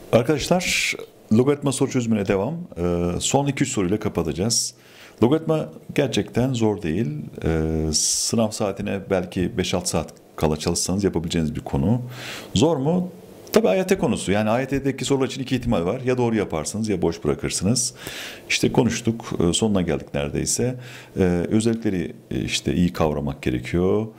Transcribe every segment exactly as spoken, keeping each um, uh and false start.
Arkadaşlar, logaritma soru çözümüne devam. Ee, son iki üç soruyla kapatacağız. Logaritma gerçekten zor değil. Ee, sınav saatine belki beş altı saat kala çalışsanız yapabileceğiniz bir konu. Zor mu? Tabii A Y T konusu. Yani A Y T'deki sorular için iki ihtimal var. Ya doğru yaparsınız ya boş bırakırsınız. İşte konuştuk. Ee, Sonuna geldik neredeyse. Ee, özellikleri e, işte iyi kavramak gerekiyor.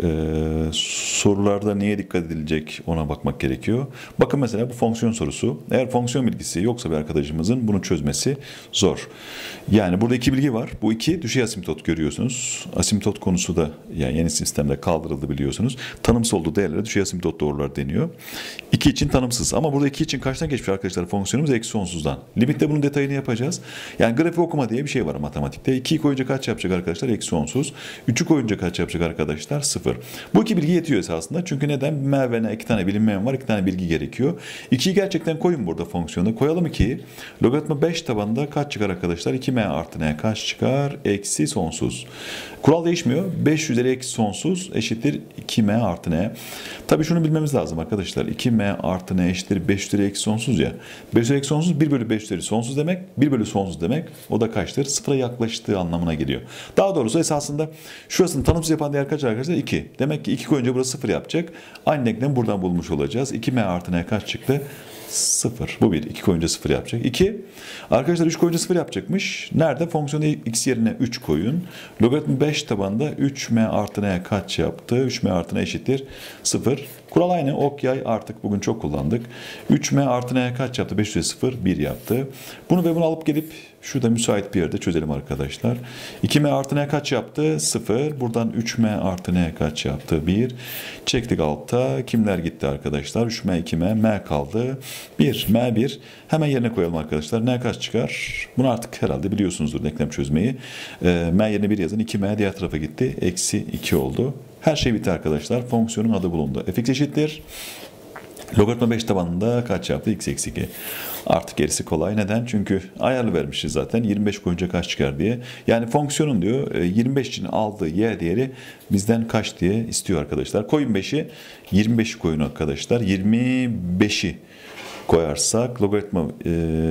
Ee, sorularda neye dikkat edilecek ona bakmak gerekiyor. Bakın mesela bu fonksiyon sorusu. Eğer fonksiyon bilgisi yoksa bir arkadaşımızın bunu çözmesi zor. Yani burada iki bilgi var. Bu iki düşey asimtot görüyorsunuz. Asimtot konusu da yani yeni sistemde kaldırıldı biliyorsunuz. Tanımsız olduğu değerlere düşey asimtot doğrular deniyor. iki için tanımsız. Ama burada iki için kaçtan geçmiş arkadaşlar fonksiyonumuz? Eksi sonsuzdan. Limitte bunun detayını yapacağız. Yani grafik okuma diye bir şey var matematikte. ikiyi koyunca kaç yapacak arkadaşlar? Eksi sonsuz. üçü koyunca kaç yapacak arkadaşlar? Sıfır. Bu iki bilgi yetiyor esasında. Çünkü neden? M ve N iki tane bilinmeyen var. iki tane bilgi gerekiyor. ikiyi gerçekten koyun burada fonksiyona. Koyalım ikiyi. Logaritma beş tabanında kaç çıkar arkadaşlar? iki m artı n kaç çıkar? Eksi sonsuz. Kural değişmiyor. beş üzeri eksi sonsuz eşittir iki m artı n. Tabii şunu bilmemiz lazım arkadaşlar. iki m artı n eşittir beş üzeri eksi sonsuz ya. beş üzeri eksi sonsuz bir bölü beş üzeri sonsuz demek. bir bölü sonsuz demek. O da kaçtır? Sıfıra yaklaştığı anlamına geliyor. Daha doğrusu esasında şurasını tanımsız yapan değer kaç arkadaşlar? iki. Demek ki iki koyunca burası sıfır yapacak. Aynı denklemi buradan bulmuş olacağız. iki m artı n kaç çıktı? sıfır. Bu bir. iki koyunca sıfır yapacak. iki. Arkadaşlar üç koyunca sıfır yapacakmış. Nerede? Fonksiyonu x yerine üç koyun. Logaritma beş tabanında üç m artı n kaç yaptı? üç m artı n eşittir sıfır. Kural aynı. Ok yay artık bugün çok kullandık. üç m artı n kaç yaptı? beş üzeri sıfır. bir yaptı. Bunu ve bunu alıp gelip şurada müsait bir yerde çözelim arkadaşlar. iki m artı n kaç yaptı? sıfır. Buradan üç m artı n kaç yaptı? bir. Çektik altta. Kimler gitti arkadaşlar? üç m, iki m, m kaldı. bir. m bir. Hemen yerine koyalım arkadaşlar. N kaç çıkar? Bunu artık herhalde biliyorsunuzdur denklem çözmeyi. E, m yerine bir yazın. iki m diğer tarafa gitti. Eksi iki oldu. Her şey bitti arkadaşlar. Fonksiyonun adı bulundu. Fx eşittir. Logaritma beş tabanında kaç yaptı? X eksi iki. Artık gerisi kolay. Neden? Çünkü ayarlı vermişiz zaten. yirmi beş koyunca kaç çıkar diye. Yani fonksiyonun diyor yirmi beş için aldığı y değeri bizden kaç diye istiyor arkadaşlar. Koyun beşi. yirmi beşi koyun arkadaşlar. yirmi beşi koyarsak logaritma e,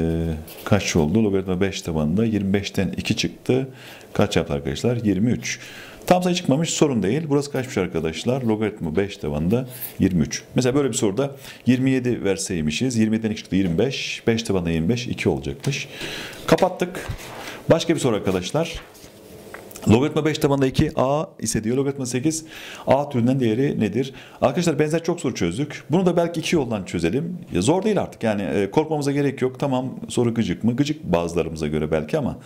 kaç oldu? Logaritma beş tabanında yirmi beşten iki çıktı. Kaç yaptı arkadaşlar? yirmi üç. Tam sayı çıkmamış sorun değil. Burası kaçmış arkadaşlar? Logaritma beş tabanında yirmi üç. Mesela böyle bir soruda yirmi yedi verseymişiz. yirmi yediden iki çıktı yirmi beş. beş tabanında yirmi beş. iki olacakmış. Kapattık. Başka bir soru arkadaşlar. Logaritma beş tabanında iki a ise diyor. Logaritma sekiz a türünden değeri nedir? Arkadaşlar benzer çok soru çözdük. Bunu da belki iki yoldan çözelim. Ya zor değil artık. Yani e, korkmamıza gerek yok. Tamam soru gıcık mı? Gıcık bazılarımıza göre belki ama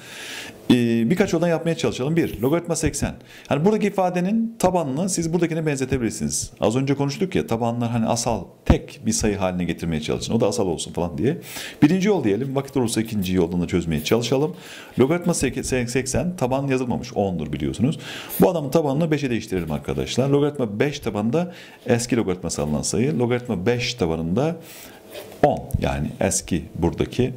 e, birkaç yoldan yapmaya çalışalım. Bir, logaritma seksen. Hani buradaki ifadenin tabanını siz buradakine benzetebilirsiniz. Az önce konuştuk ya tabanlar hani asal tek bir sayı haline getirmeye çalışın. O da asal olsun falan diye. Birinci yol diyelim. Vakit olursa ikinci yoldan da çözmeye çalışalım. Logaritma seksen taban yazılmamış. ondur biliyorsunuz. Bu adamın tabanını beşe değiştirelim arkadaşlar. Logaritma beş tabanında eski logaritması alınan sayı. Logaritma beş tabanında on. Yani eski buradaki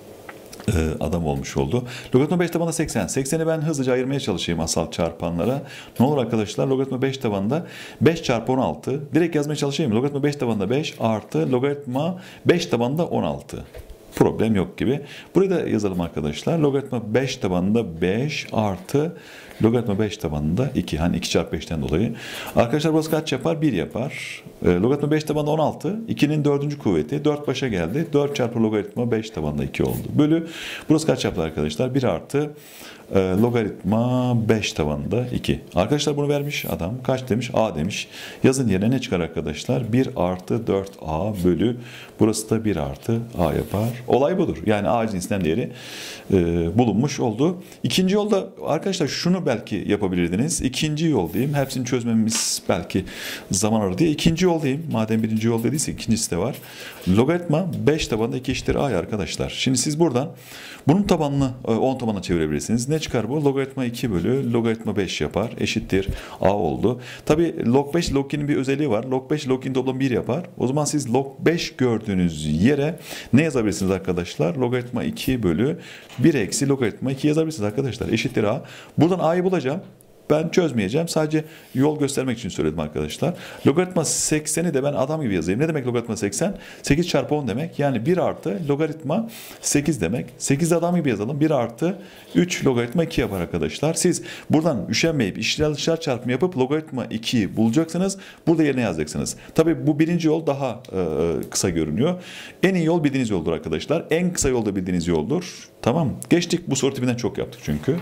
adam olmuş oldu. Logaritma beş tabanında seksen. sekseni ben hızlıca ayırmaya çalışayım asal çarpanlara. Ne olur arkadaşlar? Logaritma beş tabanında beş çarpı on altı. Direkt yazmaya çalışayım. Logaritma beş tabanında beş artı logaritma beş tabanında on altı. Problem yok gibi. Burayı da yazalım arkadaşlar. Logaritma beş tabanında beş artı logaritma beş tabanında iki. Hani iki çarpı beşten dolayı. Arkadaşlar burası kaç yapar? bir yapar. E, logaritma beş tabanında on altı. ikinin dördüncü kuvveti. dört başa geldi. dört çarpı logaritma beş tabanında iki oldu. Bölü. Burası kaç yaptı arkadaşlar? bir artı e, logaritma beş tabanında iki. Arkadaşlar bunu vermiş adam. Kaç demiş? A demiş. Yazın yerine ne çıkar arkadaşlar? bir artı dört a bölü. Burası da bir artı a yapar. Olay budur. Yani a cinsinden değeri e, bulunmuş oldu. İkinci yolda arkadaşlar şunu belki yapabilirdiniz. İkinci yol diyeyim. Hepsini çözmemiz belki zaman alır diye. İkinci yol diyeyim. Madem birinci yol dediyse ikincisi de var. Logaritma beş tabanında iki eşittir a arkadaşlar. Şimdi siz buradan bunun tabanını on tabanına çevirebilirsiniz. Ne çıkar bu? Logaritma iki bölü logaritma beş yapar. Eşittir a oldu. Tabi log beş log iki'nin bir özelliği var. Log beş log iki'nin toplamı bir yapar. O zaman siz log beş gördüğünüz yere ne yazabilirsiniz arkadaşlar? Logaritma iki bölü bir eksi logaritma iki yazabilirsiniz arkadaşlar. Eşittir a. Buradan a'yı bulacağım. Ben çözmeyeceğim. Sadece yol göstermek için söyledim arkadaşlar. Logaritma sekseni de ben adam gibi yazayım. Ne demek logaritma seksen? sekiz çarpı on demek. Yani bir artı logaritma sekiz demek. sekizde adam gibi yazalım. bir artı üç logaritma iki yapar arkadaşlar. Siz buradan üşenmeyip işler dışlar çarpımı yapıp logaritma ikiyi bulacaksınız. Burada yerine yazacaksınız. Tabii bu birinci yol daha e, kısa görünüyor. En iyi yol bildiğiniz yoldur arkadaşlar. En kısa yol da bildiğiniz yoldur. Tamam. Geçtik. Bu soru tipinden çok yaptık çünkü.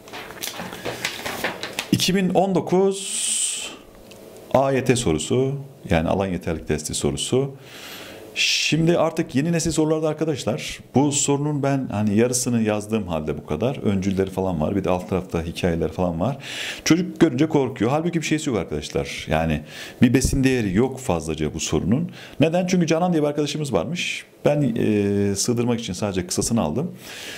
iki bin on dokuz A Y T sorusu, yani alan yeterlilik testi sorusu. Şimdi artık yeni nesil sorularda arkadaşlar, bu sorunun ben hani yarısını yazdığım halde bu kadar. Öncülleri falan var, bir de alt tarafta hikayeler falan var. Çocuk görünce korkuyor. Halbuki bir şeysi yok arkadaşlar. Yani bir besin değeri yok fazlaca bu sorunun. Neden? Çünkü Canan diye bir arkadaşımız varmış. Ben e, sığdırmak için sadece kısasını aldım.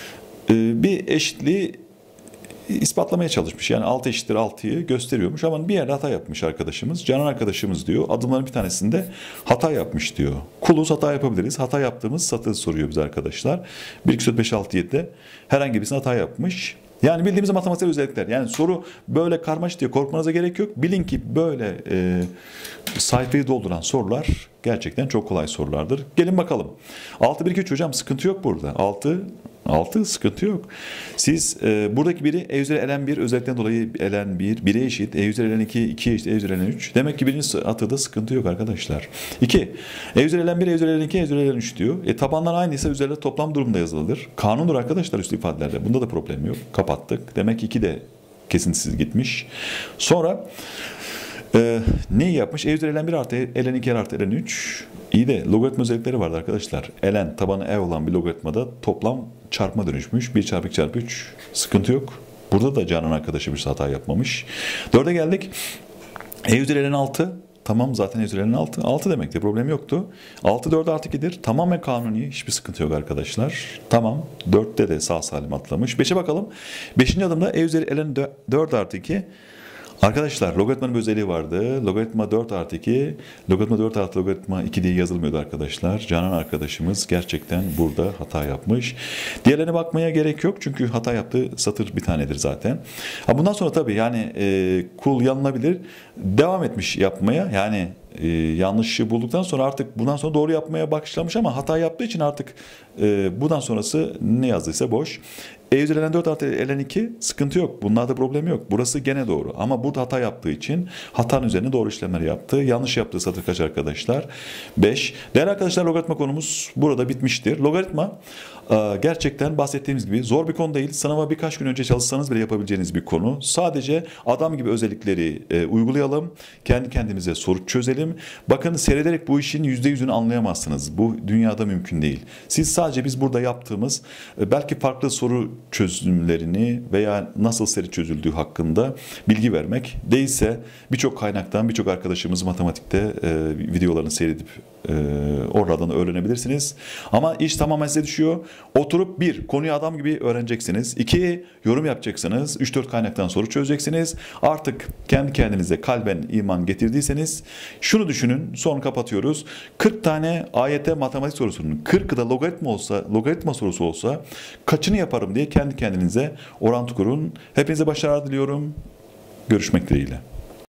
E, bir eşitliği ispatlamaya çalışmış. Yani altı eşittir altıyı gösteriyormuş ama bir yerde hata yapmış arkadaşımız. Canan arkadaşımız diyor. Adımların bir tanesinde hata yapmış diyor. Kuluz, hata yapabiliriz. Hata yaptığımız satır soruyor bize arkadaşlar. bir, iki, üç, beş, altı, yedide herhangi birisine hata yapmış. Yani bildiğimiz matematiksel özellikler. Yani soru böyle karmaşık diye korkmanıza gerek yok. Bilin ki böyle e, sayfayı dolduran sorular gerçekten çok kolay sorulardır. Gelin bakalım. altı, bir, iki, üç hocam sıkıntı yok burada. altı altı sıkıntı yok. Siz e, buradaki biri e üzeri ln bir özellikten dolayı ln bir bire eşit, e üzeri ln iki ikiye eşit, e üzeri ln üç. Demek ki birinci atıda sıkıntı yok arkadaşlar. iki. E üzeri ln bir, e üzeri ln iki, e üzeri ln üç diyor. E tabanlar aynıysa üzerinde toplam durumda yazılır. Kanundur arkadaşlar üstü ifadelerde. Bunda da problem yok. Kapattık. Demek ki iki de kesintisiz gitmiş. Sonra Ee, neyi yapmış? E üzeri ln bir artı ln iki artı ln üç. İyi de logaritma özellikleri vardı arkadaşlar. Ln tabanı e olan bir logaritmada toplam çarpma dönüşmüş. bir çarpı iki çarpı üç. Sıkıntı yok. Burada da Canan arkadaşı bir hata yapmamış. dörde geldik. E üzeri ln altı. Tamam, zaten e üzeri ln altı. altı demekti. Problem yoktu. altı dörde artı ikidir. Tamamen kanuni. Hiçbir sıkıntı yok arkadaşlar. Tamam. dörtte de sağ salim atlamış. beşe bakalım. beşinci adımda e üzeri ln dört artı iki. Arkadaşlar logaritmanın bir özelliği vardı. Logaritma dört artı iki, logaritma dört artı logaritma iki diye yazılmıyordu arkadaşlar. Canan arkadaşımız gerçekten burada hata yapmış. Diğerlerine bakmaya gerek yok çünkü hata yaptığı satır bir tanedir zaten. Ha, bundan sonra tabii yani e, kul yanılabilir. Devam etmiş yapmaya, yani e, yanlışı bulduktan sonra artık bundan sonra doğru yapmaya başlamış ama hata yaptığı için artık e, bundan sonrası ne yazdıysa boş. E üzeri ln dört artı ln iki sıkıntı yok. Bunlarda problem yok. Burası gene doğru. Ama burada hata yaptığı için hatanın üzerine doğru işlemler yaptı. Yanlış yaptığı satır kaç arkadaşlar? beş. Değerli arkadaşlar, logaritma konumuz burada bitmiştir. Logaritma gerçekten bahsettiğimiz gibi zor bir konu değil. Sınava birkaç gün önce çalışsanız bile yapabileceğiniz bir konu. Sadece adam gibi özellikleri e, uygulayalım. Kendi kendimize soru çözelim. Bakın, seyrederek bu işin yüzde yüzünü anlayamazsınız. Bu dünyada mümkün değil. Siz sadece biz burada yaptığımız e, belki farklı soru çözümlerini veya nasıl seri çözüldüğü hakkında bilgi vermek. Değilse birçok kaynaktan birçok arkadaşımız matematikte e, videolarını seyredip e, oradan öğrenebilirsiniz. Ama iş tamamen size düşüyor. Oturup bir, konuyu adam gibi öğreneceksiniz. İki, yorum yapacaksınız. Üç dört kaynaktan soru çözeceksiniz. Artık kendi kendinize kalben iman getirdiyseniz şunu düşünün, son kapatıyoruz. kırk tane A Y T matematik sorusunun kırkı da logaritma olsa, logaritma sorusu olsa kaçını yaparım diye kendi kendinize orantı kurun. Hepinize başarılar diliyorum. Görüşmek dileğiyle.